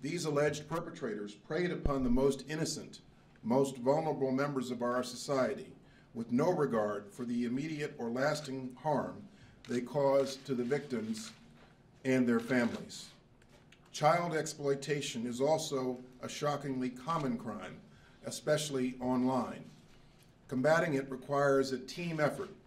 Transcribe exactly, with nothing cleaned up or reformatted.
These alleged perpetrators preyed upon the most innocent, most vulnerable members of our society with no regard for the immediate or lasting harm they cause to the victims and their families. Child exploitation is also a shockingly common crime, especially online. Combating it requires a team effort